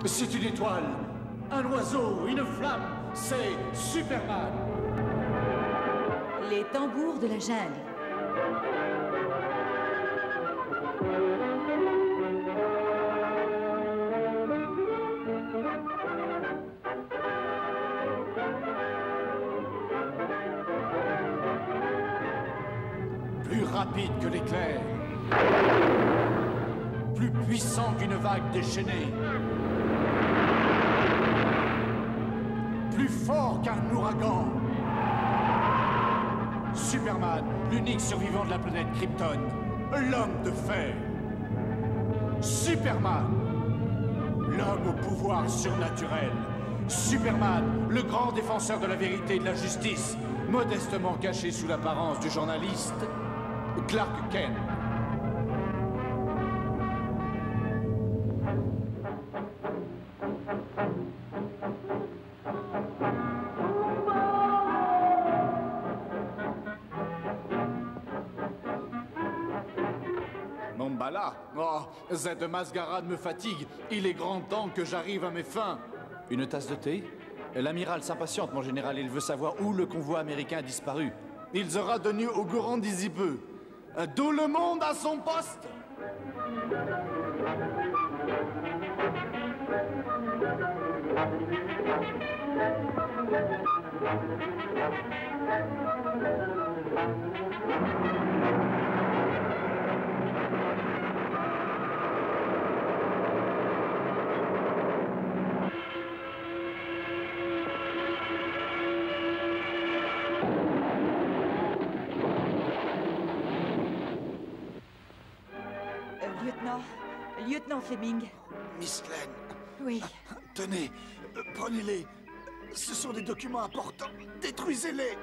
C'est une étoile, un oiseau, une flamme, c'est Superman. Les tambours de la jungle. Plus rapide que l'éclair. Plus puissant qu'une vague déchaînée. Plus fort qu'un ouragan. Superman, l'unique survivant de la planète Krypton. L'homme de fer. Superman, l'homme au pouvoir surnaturel. Superman, le grand défenseur de la vérité et de la justice, modestement caché sous l'apparence du journaliste Clark Kent. Mombala, oh, cette mascarade me fatigue. Il est grand temps que j'arrive à mes fins. Une tasse de thé? L'amiral s'impatiente, mon général. Il veut savoir où le convoi américain a disparu. Il sera tenu au courant d'ici peu. Tout le monde à son poste! Lieutenant Fleming. Miss Lane. Oui. Tenez, prenez-les. Ce sont des documents importants. Détruisez-les.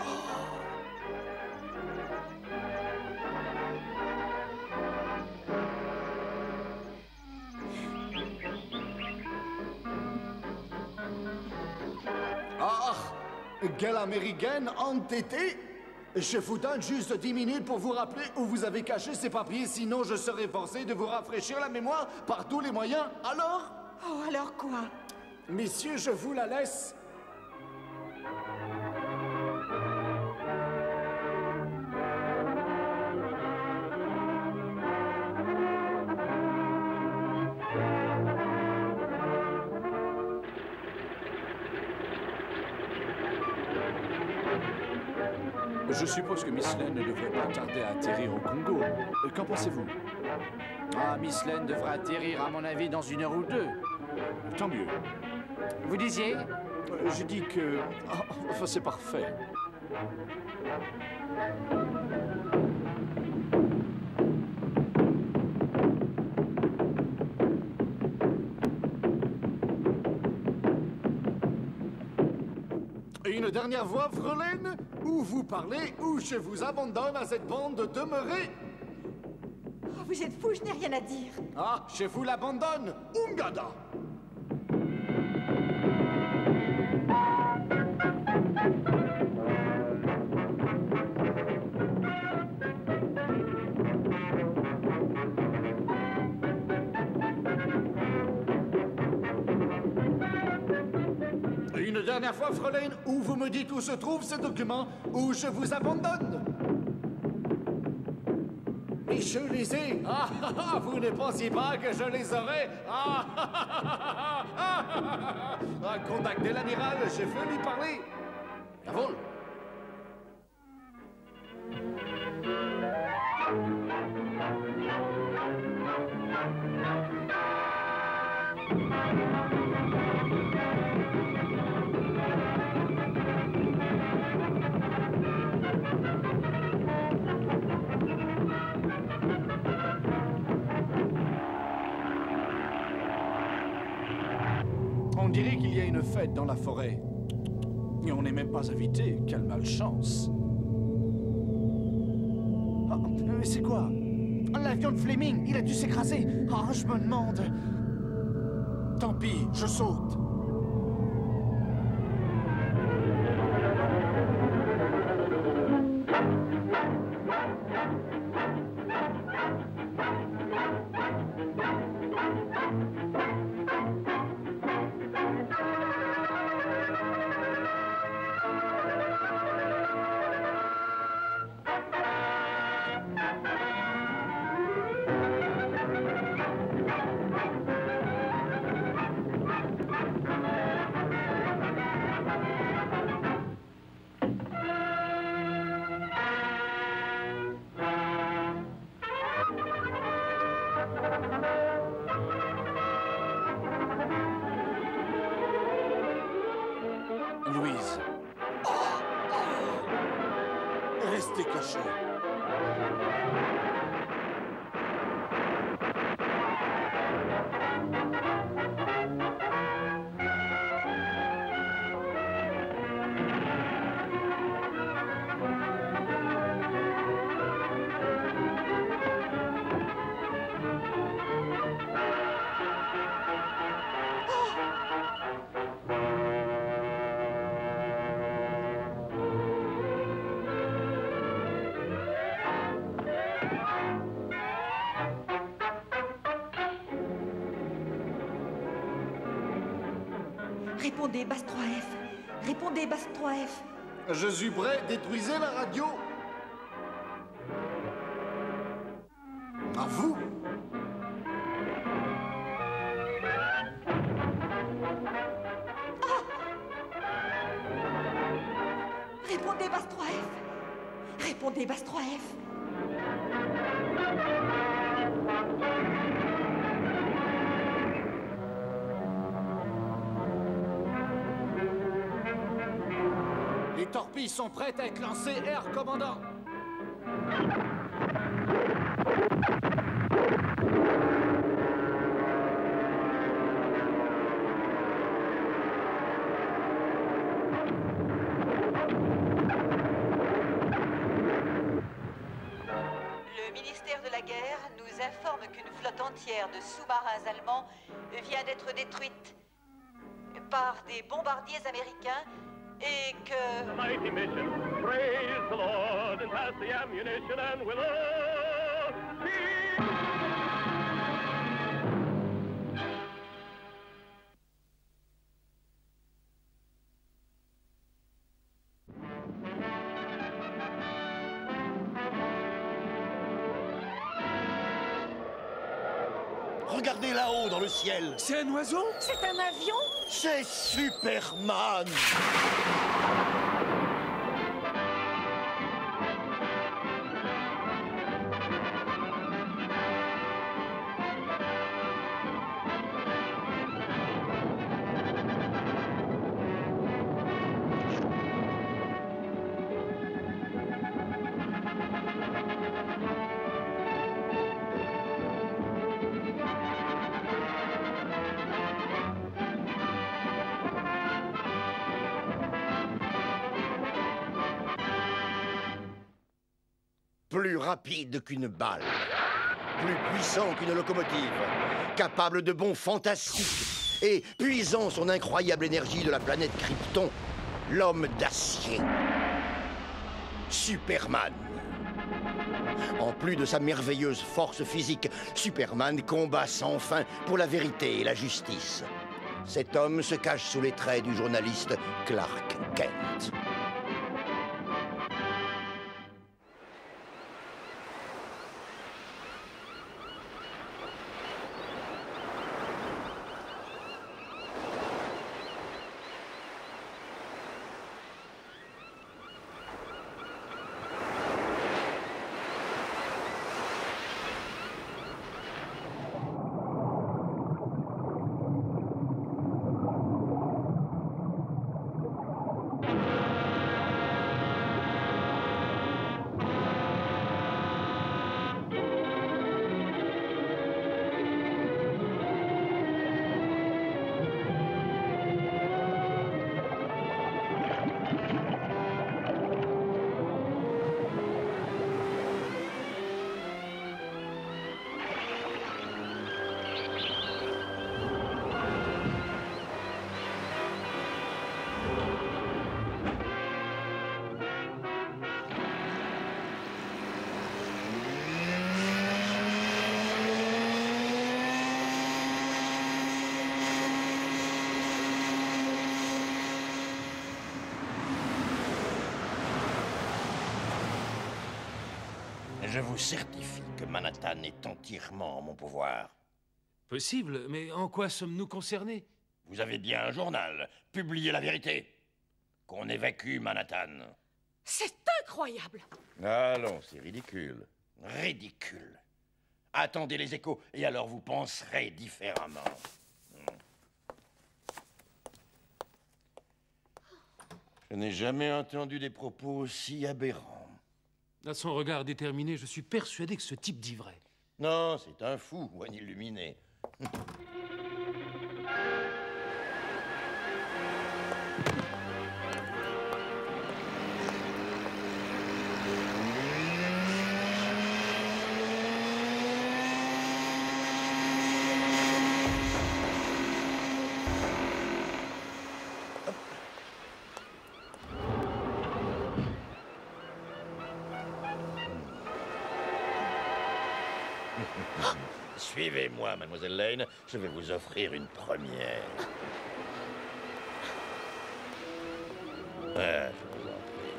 Ah, quelle américaine entêtée! Je vous donne juste 10 minutes pour vous rappeler où vous avez caché ces papiers, sinon je serai forcé de vous rafraîchir la mémoire par tous les moyens. Alors? Oh, alors quoi? Messieurs, je vous la laisse. Je suppose que Miss Lane ne devrait pas tarder à atterrir au Congo. Qu'en pensez-vous? Ah, Miss Lane devrait atterrir, à mon avis, dans 1 heure ou 2. Tant mieux. Vous disiez? Je dis que... enfin, c'est parfait. Une dernière fois, Frelaine, ou vous parlez, ou je vous abandonne à cette bande de demeurer. Oh, vous êtes fou, je n'ai rien à dire. Ah, je vous l'abandonne, Ungada. Une dernière fois, Frelaine, où vous me dites où se trouvent ces documents, ou je vous abandonne. Mais je les ai. Vous ne pensiez pas que je les aurais? Contactez l'amiral, je veux lui parler. Jawohl. On dirait qu'il y a une fête dans la forêt. Et on n'est même pas invité. Quelle malchance. Mais c'est quoi? L'avion de Fleming, il a dû s'écraser. Je me demande. Tant pis, je saute. Louise. Restez cachés. Répondez, Basse 3F. Répondez, Basse 3F. Je suis prêt, détruisez la radio. À vous. Répondez, Basse 3F. Répondez, Basse 3F. Les torpilles sont prêtes à être lancées, Air Commandant. Le ministère de la Guerre nous informe qu'une flotte entière de sous-marins allemands vient d'être détruite par des bombardiers américains et que... Mighty mission, praise the Lord and pass the ammunition and we'll all be... Regardez là-haut dans le ciel. C'est un oiseau? C'est un avion? C'est Superman. Plus rapide qu'une balle, plus puissant qu'une locomotive, capable de bonds fantastiques et puisant son incroyable énergie de la planète Krypton, l'homme d'acier. Superman. En plus de sa merveilleuse force physique, Superman combat sans fin pour la vérité et la justice. Cet homme se cache sous les traits du journaliste Clark Kent. Je vous certifie que Manhattan est entièrement en mon pouvoir. Possible, mais en quoi sommes-nous concernés? Vous avez bien un journal. Publiez la vérité. Qu'on évacue Manhattan. C'est incroyable! Allons, c'est ridicule. Ridicule. Attendez les échos, et alors vous penserez différemment. Je n'ai jamais entendu des propos aussi aberrants. À son regard déterminé, je suis persuadé que ce type dit vrai. Non, c'est un fou ou un illuminé. Suivez-moi, mademoiselle Lane. Je vais vous offrir une première. Ah, je vous en prie.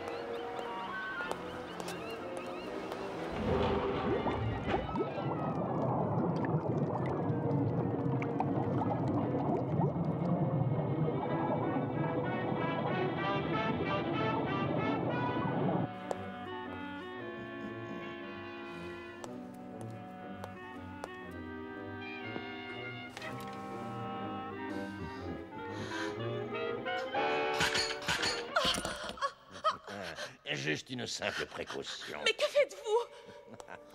Juste une simple précaution. Mais que faites-vous?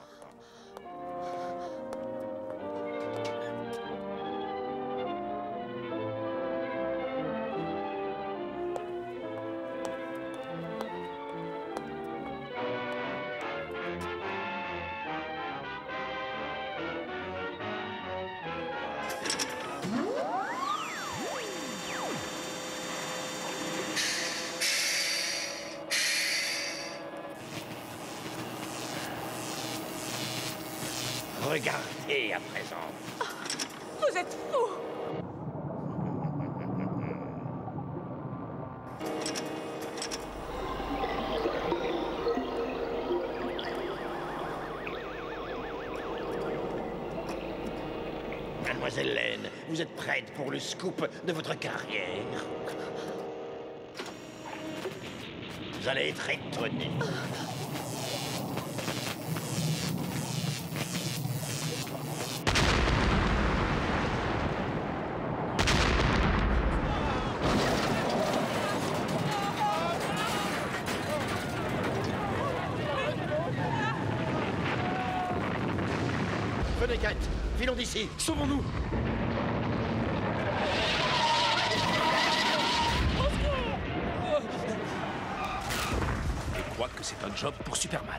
Regardez à présent. Vous êtes fou! Mademoiselle Lane, vous êtes prête pour le scoop de votre carrière? Vous allez être étonnée. Venez, Kate, filons d'ici. Sauvons-nous! Je crois que c'est un job pour Superman.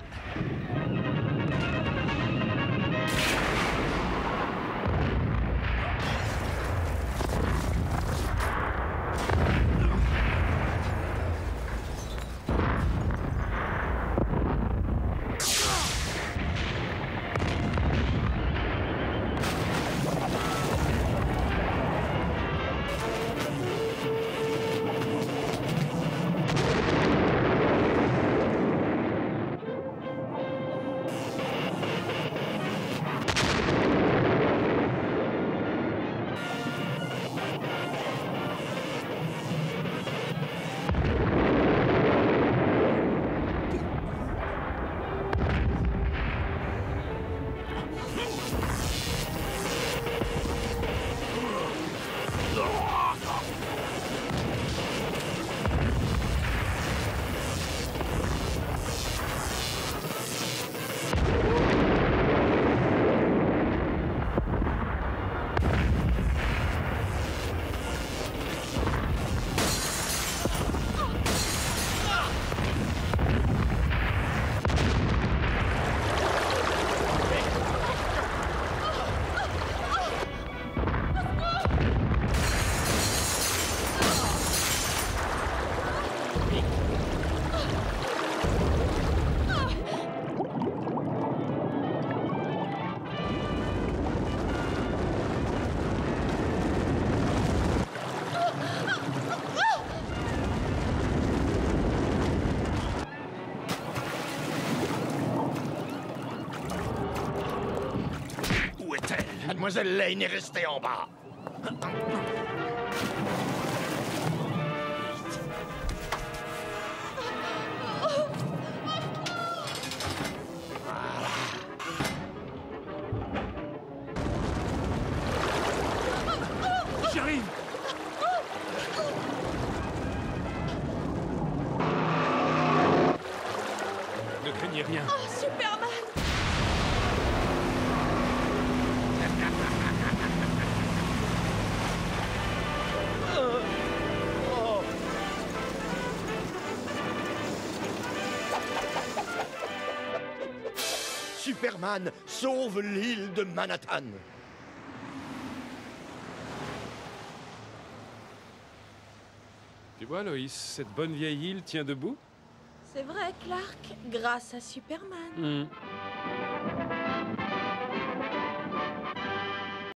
Mademoiselle Lane est restée en bas. J'y arrive! n'y rien. Oh, Superman! Superman sauve l'île de Manhattan. Tu vois, Loïs, cette bonne vieille île tient debout. C'est vrai, Clark, grâce à Superman.